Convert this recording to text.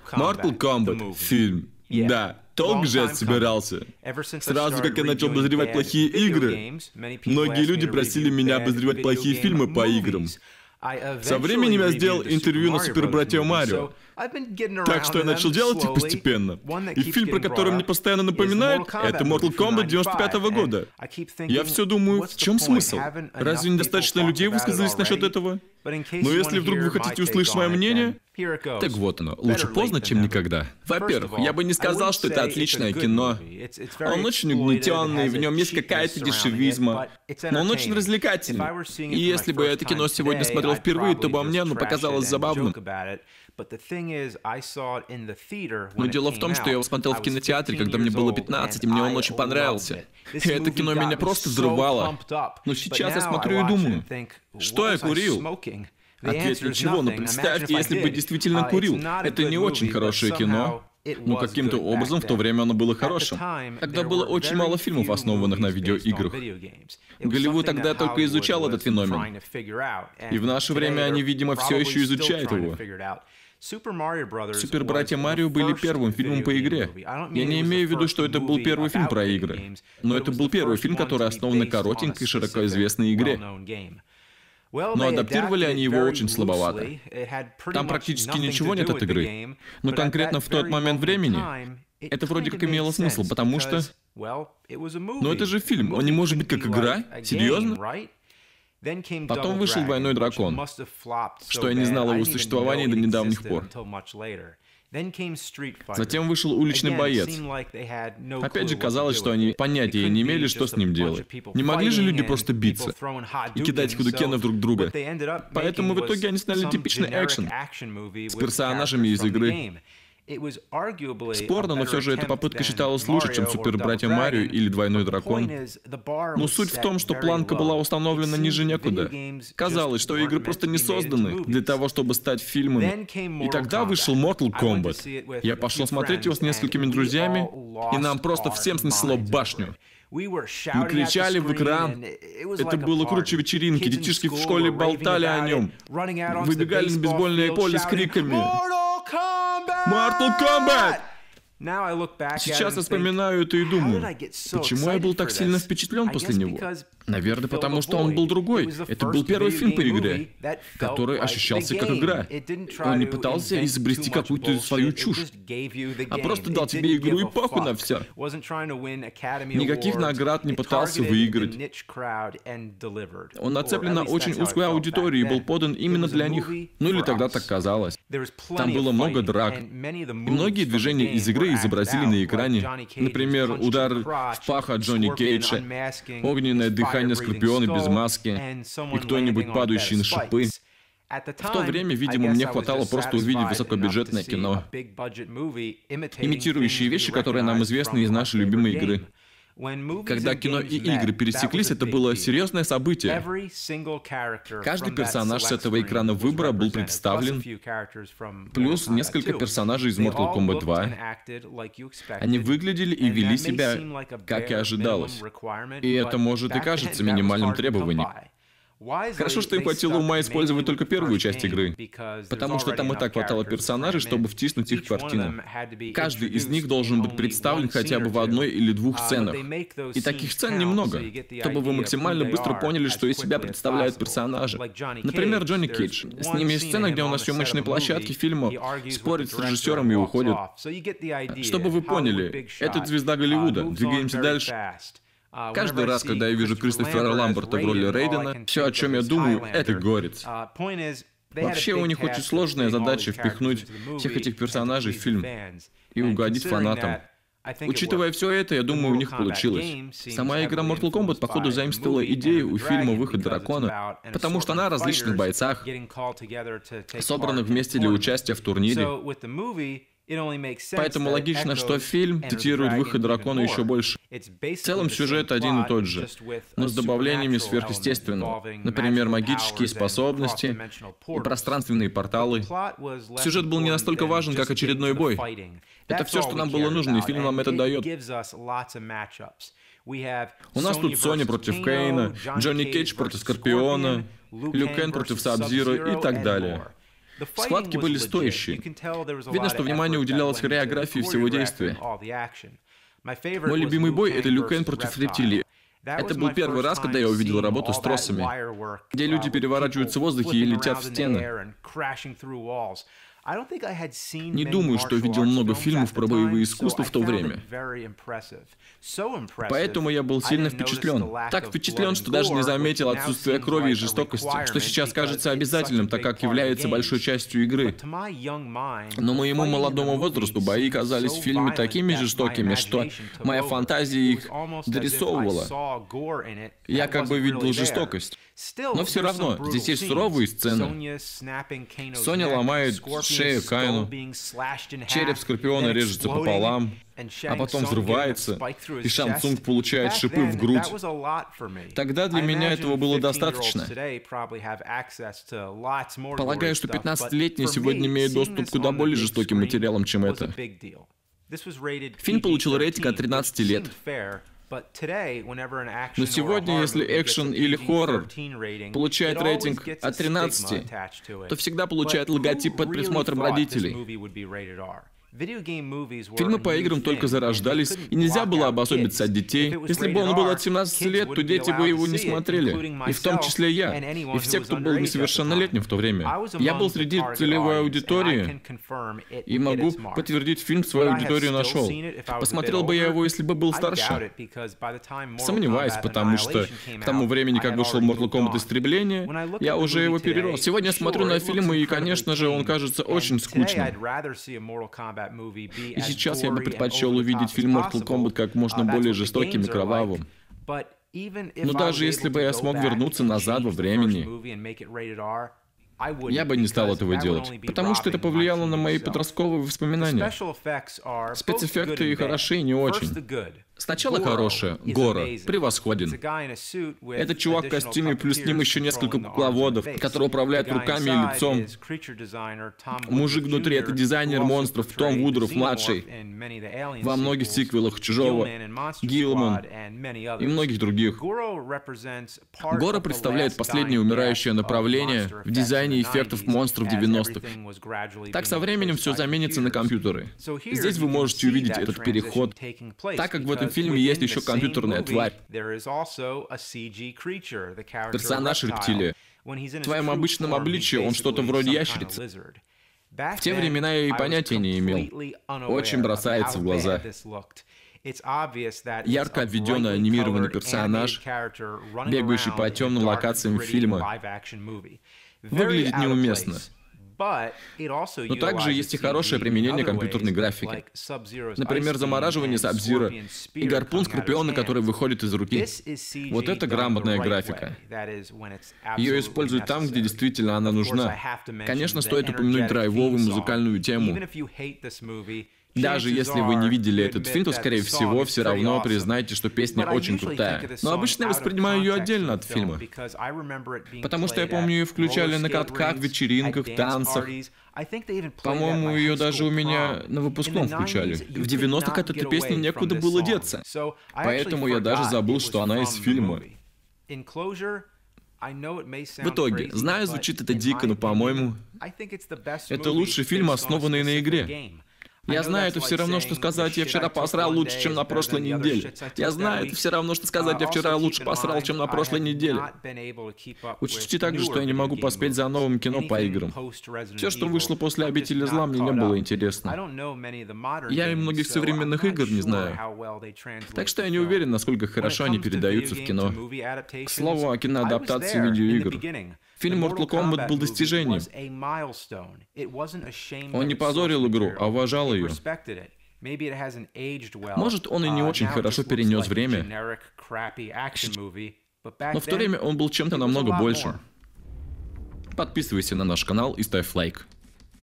Mortal Kombat фильм. Да, долго же я собирался. Сразу как я начал обозревать плохие игры, многие люди просили меня обозревать плохие фильмы по играм. Со временем я сделал интервью на Супер Братья Марио. Так что я начал делать их постепенно. И фильм, про который мне постоянно напоминают, это Mortal Kombat 95-го года. Я все думаю, в чем смысл? Разве недостаточно людей высказались насчет этого? Но если вдруг вы хотите услышать мое мнение, так вот оно, лучше поздно, чем никогда. Во-первых, я бы не сказал, что это отличное кино. Он очень угнетенный, в нем есть какая-то дешевизма, но он очень развлекательный. И если бы я это кино сегодня смотрел впервые, то бы мне оно показалось забавным. Но дело в том, что я его смотрел в кинотеатре, когда мне было 15, и мне он очень понравился. И это кино меня просто взрывало. Но сейчас я смотрю и думаю, что я курил? Ответ ничего, но представьте, если бы действительно курил. Это не очень хорошее кино. Но каким-то образом в то время оно было хорошим. Тогда было очень мало фильмов, основанных на видеоиграх. Голливуд тогда только изучал этот феномен. И в наше время они, видимо, все еще изучают его. Супер Братья Марио были первым фильмом по игре. Я не имею в виду, что это был первый фильм про игры. Но это был первый фильм, который основан на коротенькой, широко известной игре. Но адаптировали они его очень слабовато. Там практически ничего нет от игры. Но конкретно в тот момент времени это вроде как имело смысл, потому что... Но это же фильм, он не может быть как игра? Серьезно? Потом вышел «Двойной дракон», что я не знал о его существовании до недавних пор. Затем вышел «Уличный боец». Опять же, казалось, что они понятия не имели, что с ним делать. Не могли же люди просто биться и кидать худукенов друг друга. Поэтому в итоге они сняли типичный экшен с персонажами из игры. Спорно, но все же эта попытка считалась лучше, чем Супер Братья Марио или Двойной дракон. Но суть в том, что планка была установлена ниже некуда. Казалось, что игры просто не созданы для того, чтобы стать фильмами. И тогда вышел Mortal Kombat. Я пошел смотреть его с несколькими друзьями, и нам просто всем снесло башню. Мы кричали в экран. Это было круче вечеринки. Детишки в школе болтали о нем. Выбегали на бейсбольное поле с криками «Mortal Kombat!» Сейчас я вспоминаю это и думаю, почему я был так сильно впечатлен после него? Наверное, потому что он был другой. Это был первый фильм по игре, который ощущался как игра. Он не пытался изобрести какую-то свою чушь, а просто дал тебе игру и похуй на все. Никаких наград не пытался выиграть. Он нацеплен на очень узкую аудиторию и был подан именно для них. Ну или тогда так казалось. Там было много драк. И многие движения из игры изобразили на экране. Например, удар в пах от Джонни Кейджа, огненное дыхание Скорпиона без маски и кто-нибудь падающий на шипы. В то время, видимо, мне хватало просто увидеть высокобюджетное кино, имитирующие вещи, которые нам известны из нашей любимой игры. Когда кино и игры пересеклись, это было серьезное событие. Каждый персонаж с этого экрана выбора был представлен, плюс несколько персонажей из Mortal Kombat 2. Они выглядели и вели себя, как и ожидалось. И это, может, и кажется минимальным требованием. Хорошо, что им хватило ума использовать только первую часть игры, потому что там и так хватало персонажей, чтобы втиснуть их в картину. Каждый из них должен быть представлен хотя бы в одной или двух сценах. И таких сцен немного, чтобы вы максимально быстро поняли, что из себя представляют персонажи. Например, Джонни Кейдж. С ними есть сцена, где он на съемочной площадке фильма спорит с режиссером и уходит. Чтобы вы поняли, это звезда Голливуда. Двигаемся дальше. Каждый раз, когда я вижу Кристофера Ламберта в роли Рейдена, все, о чем я думаю, это Горец. Вообще, у них очень сложная задача впихнуть всех этих персонажей в фильм и угодить фанатам. Учитывая все это, я думаю, у них получилось. Сама игра Mortal Kombat, походу, заимствовала идею у фильма «Выход дракона», потому что она о различных бойцах, собранных вместе для участия в турнире. Поэтому логично, что фильм цитирует «Выход дракона» еще больше. В целом сюжет один и тот же, но с добавлениями сверхъестественного. Например, магические способности и пространственные порталы. Сюжет был не настолько важен, как очередной бой. Это все, что нам было нужно, и фильм нам это дает. У нас тут Соня против Кейна, Джонни Кейдж против Скорпиона, Лю Кэн против Саб-Зиро и так далее. Схватки были стоящие. Видно, что внимание уделялось хореографии всего действия. Мой любимый бой — это Лю Кэн против рептилии. Это был первый раз, когда я увидел работу с тросами, где люди переворачиваются в воздухе и летят в стены. Не думаю, что видел много фильмов про боевые искусства в то время. Поэтому я был сильно впечатлен. Так впечатлен, что даже не заметил отсутствие крови и жестокости, что сейчас кажется обязательным, так как является большой частью игры. Но моему молодому возрасту бои казались в фильме такими жестокими, что моя фантазия их дорисовывала. Я как бы видел жестокость. Но все равно, здесь есть суровые сцены. Соня ломает шею Каину, череп Скорпиона режется пополам, а потом взрывается, и Шан Цунг получает шипы в грудь. Тогда для меня этого было достаточно. Полагаю, что 15-летние сегодня имеют доступ к куда более жестоким материалам, чем это. Фильм получил рейтинг от 13 лет. Но сегодня, если экшен или хоррор получает рейтинг от 13, то всегда получает логотип под присмотром родителей. Фильмы по играм только зарождались, и нельзя было обособиться от детей. Если бы он был от 17 лет, то дети бы его не смотрели. И в том числе я. И все, кто был несовершеннолетним в то время. Я был среди целевой аудитории, и могу подтвердить, фильм свою аудиторию нашел. Посмотрел бы я его, если бы был старше? Сомневаюсь, потому что к тому времени, как вышел Mortal Kombat Истребление, я уже его перерос. Сегодня я смотрю на фильмы, и, конечно же, он кажется очень скучным. И сейчас я бы предпочел увидеть фильм Mortal Kombat как можно более жестоким и кровавым. Но даже если бы я смог вернуться назад во времени, я бы не стал этого делать, потому что это повлияло на мои подростковые воспоминания. Спецэффекты и хороши, и не очень. Сначала хорошее. Гора превосходен. Этот чувак в костюме, плюс с ним еще несколько кукловодов, которые управляют руками и лицом. Мужик внутри — это дизайнер монстров Том Вудров-младший. Во многих сиквелах Чужого, Гиллман и многих других. Гора представляет последнее умирающее направление в дизайне эффектов монстров 90-х. Так со временем все заменится на компьютеры. Здесь вы можете увидеть этот переход, так как в этом фильме есть еще компьютерная тварь. Персонаж рептилия. В своем обычном обличии он что-то вроде ящерицы. В те времена я и понятия не имел. Очень бросается в глаза. Ярко обведенный анимированный персонаж, бегающий по темным локациям фильма, выглядит неуместно. Но также есть и хорошее применение компьютерной графики. Например, замораживание Саб-Зиро и гарпун Скорпиона, который выходит из руки. Вот это грамотная графика. Ее используют там, где действительно она нужна. Конечно, стоит упомянуть драйвовую музыкальную тему. Даже если вы не видели этот фильм, то, скорее всего, все равно признаете, что песня очень крутая. Но обычно я воспринимаю ее отдельно от фильма. Потому что я помню, ее включали на катках, вечеринках, танцах. По-моему, ее даже у меня на выпускном включали. В 90-х от этой песни некуда было деться. Поэтому я даже забыл, что она из фильма. В итоге, знаю, звучит это дико, но, по-моему, это лучший фильм, основанный на игре. Я знаю, это все равно, что сказать, я вчера посрал лучше, чем на прошлой неделе. Я знаю, это все равно, что сказать, я вчера лучше посрал, чем на прошлой неделе. Учтите также, что я не могу поспеть за новым кино по играм. Все, что вышло после «Обители зла», мне не было интересно. Я и многих современных игр не знаю. Так что я не уверен, насколько хорошо они передаются в кино. К слову, о киноадаптации видеоигр. Фильм Mortal Kombat был достижением. Он не позорил игру, а уважал ее. Может, он и не очень хорошо перенес время, но в то время он был чем-то намного большим. Подписывайся на наш канал и ставь лайк.